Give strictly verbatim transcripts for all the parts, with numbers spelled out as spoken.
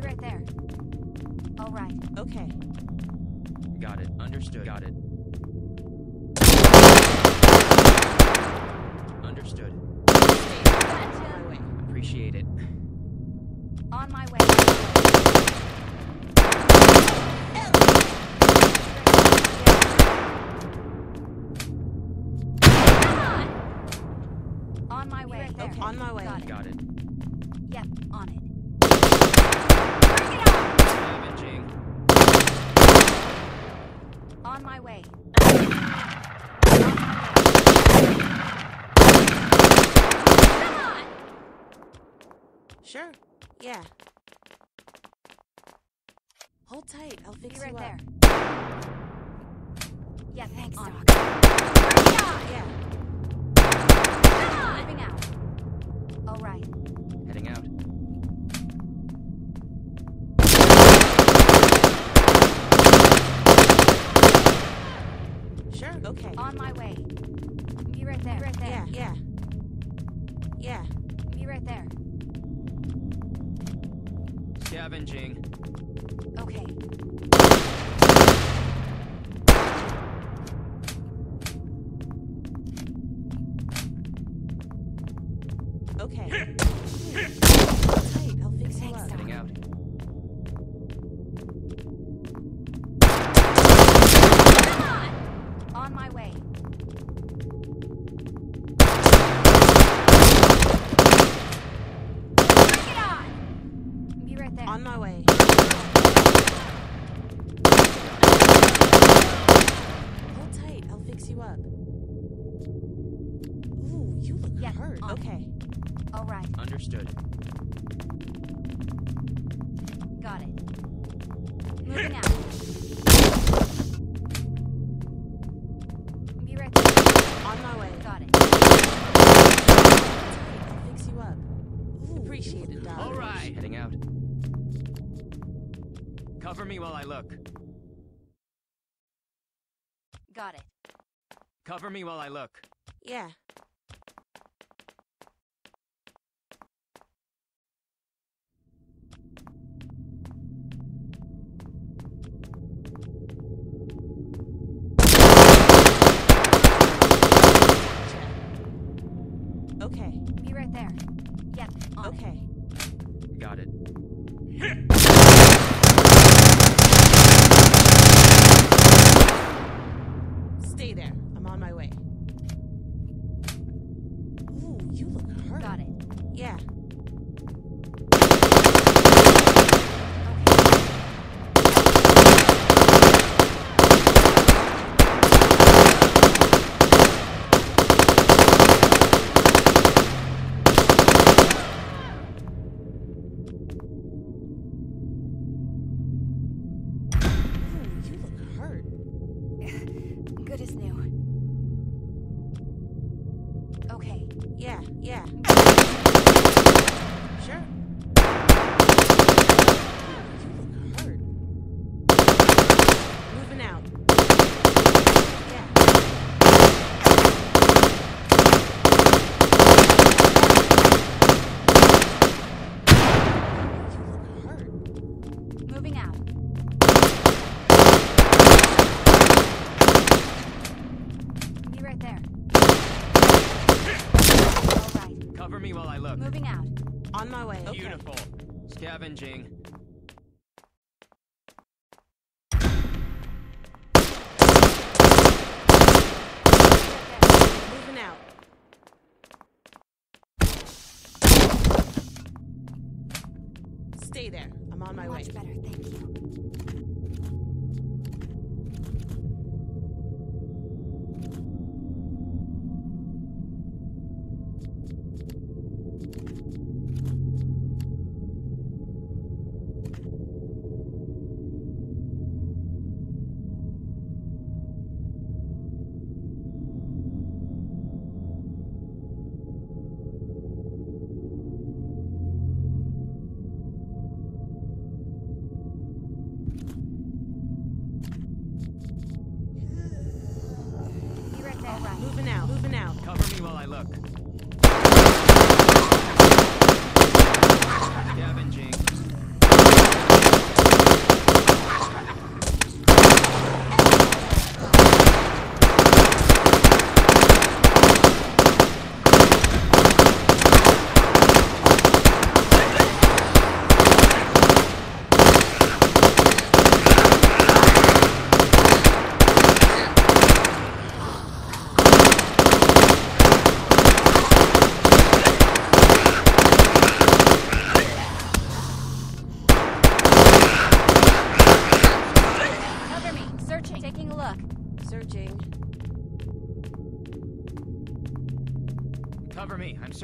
right there. All right. Okay. Got it. Understood. Got it. Understood. Gotcha. Appreciate it. On my way. On my way. Okay. Okay. On my way. Got it. Got it. Yep. On it. Damaging. On my way. Come on. Sure. Yeah. Hold tight. I'll fix Be right you there. up. Yeah. Thanks, On. Doc. Yeah. Come on. Moving out. All right. Heading out. Sure. Okay. On my way. Be right there. Be right there. Yeah. Yeah. Yeah. Be right there. Scavenging. Okay. Okay. Hold tight. I'll fix you Thanks, up. Doc. Heading out. Come on. On my way. Bring it on. Be right there. On my way. Hold tight. I'll fix you up. Ooh, you look Yeah, hurt. on. Okay. All right. Understood. Got it. Moving out. Be right there. On my way. Got it. Hold tight. I'll fix you up. Ooh, appreciate it, Doc. All right. Heading out. Cover me while I look. Got it. Cover me while I look. Yeah. Okay. Be right there. Yep. On it. Okay. Got it. Stay there. I'm on my way. Ooh, you look hurt. Got it. Yeah. Ooh, you look hurt. Good as new. Okay. Yeah, yeah. Sure. You look hurt. Moving out. Yeah. You look hurt. Moving out. Be right there. All right. Cover me while I look. Moving out. On my way. Okay. Beautiful. Scavenging. Moving out. Stay there. I'm on my way. Much better, thank you. Be right there. All right. Moving out. Moving out. Cover me while I look. Scavenging.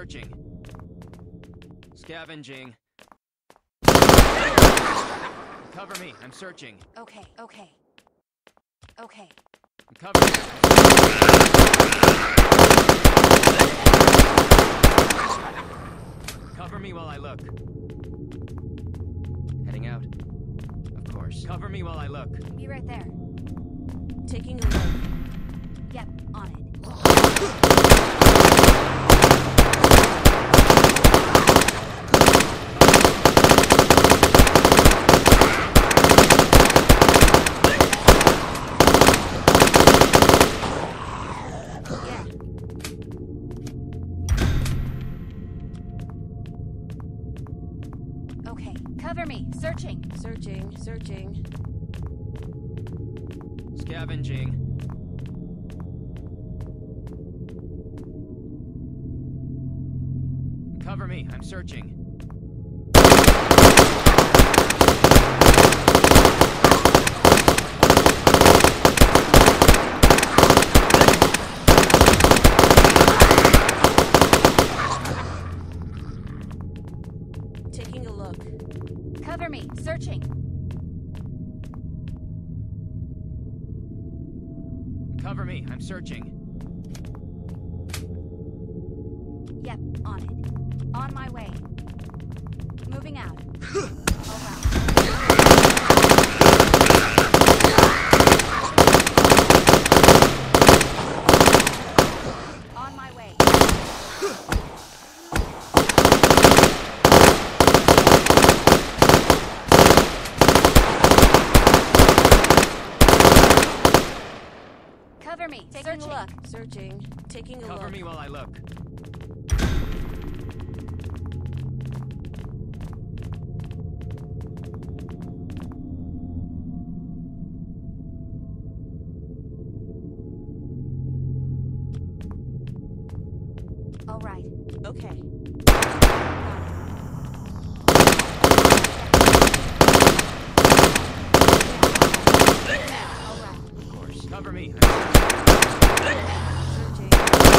searching. Scavenging. Cover me, I'm searching. Okay, okay. Okay. Cover me. Cover me while I look. Heading out. Of course. Cover me while I look. Be right there. Taking a look. Yep, on it. Okay, cover me. Searching. Searching, searching. Scavenging. Cover me, I'm searching. Taking a look. Cover me. Searching. Cover me, I'm searching. Yep, on it. On my way. Moving out. All right. On my way. Cover me. Taking Searching. a look. Searching. Taking a Cover look. me while I look. All right. Okay. All right. Of course. Cover me. Searching.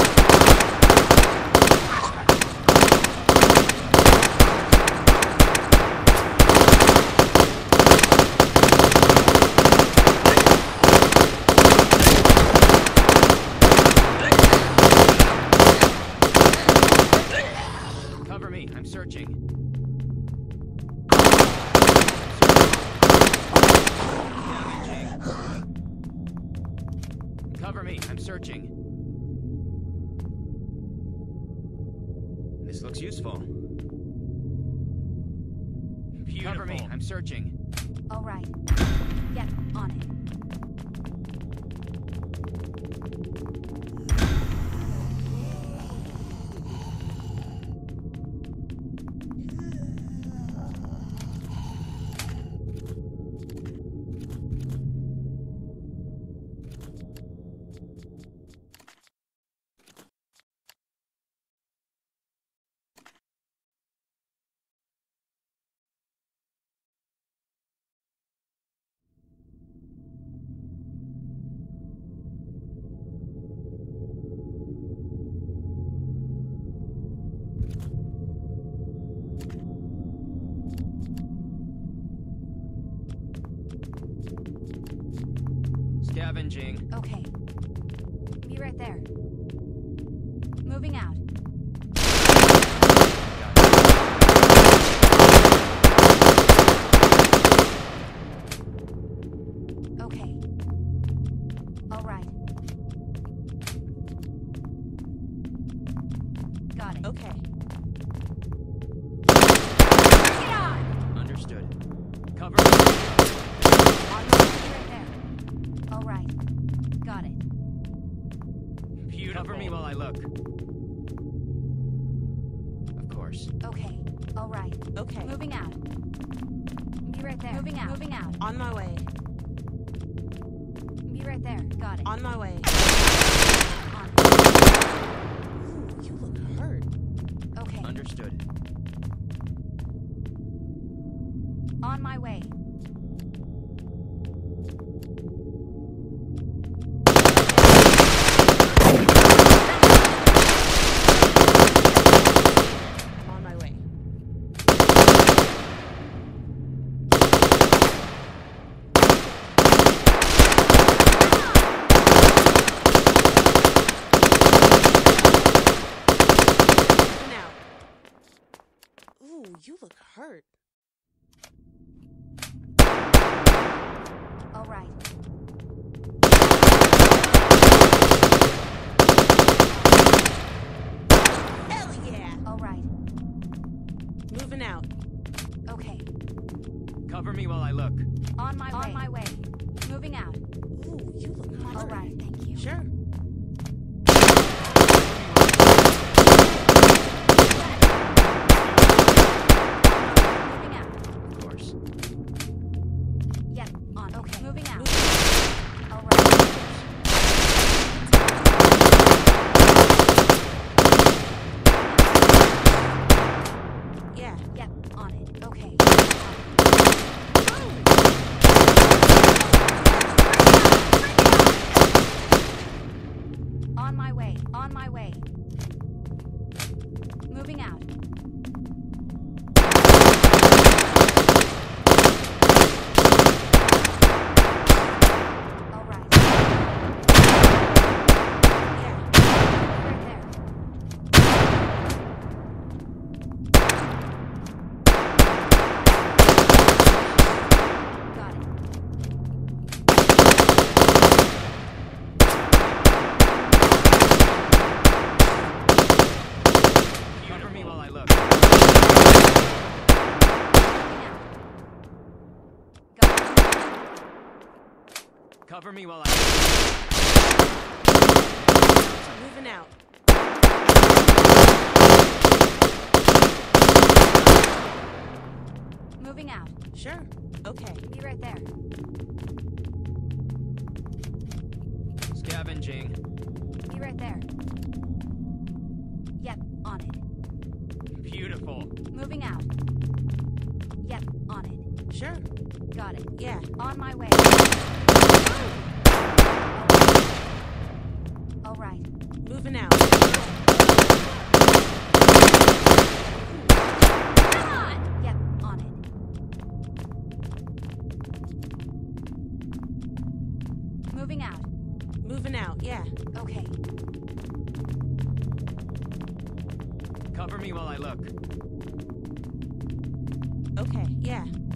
Cover me, I'm searching. Cover me, I'm searching. This looks useful. Beautiful. Cover me, I'm searching. All right. Yep, on it. Scavenging. Okay. Be right there. Moving out. Okay. All right. Got it. Okay. Get on! Understood. Cover me. On my way. Right there. All right. Got it. Beautiful. Cover me while I look. Of course. Okay. All right. Okay. Moving out. Be right there. Moving out. Moving out. On my way. Be right there. Got it. On my way. On. Ooh, you look hurt. Okay. Understood. On my way. you look hurt. All right. Hell yeah! All right. Moving out. Okay. Cover me while I look. On my way. On my way. Moving out. Ooh, you look hurt. All right. Thank you. Sure. Moving out. Of course. Yep. On. Okay. Moving out. Moving All right. Yeah. Yep. On it. Okay. On my way. On my way. Moving out. All right. Yeah. Right there. Got it. Cover me while I look. Moving out. Got it. Cover me while I Moving out. Moving out. Sure. Okay. Be right there. look. Scavenging. Be right there. Yep. On it. Beautiful. Moving out. Yep. On it. Sure. Got it. Yeah. On my way. All right. Moving out. Come on. Yep. On it. Moving out. Moving out. Yeah. Okay. Cover me while I look. Okay. Yeah.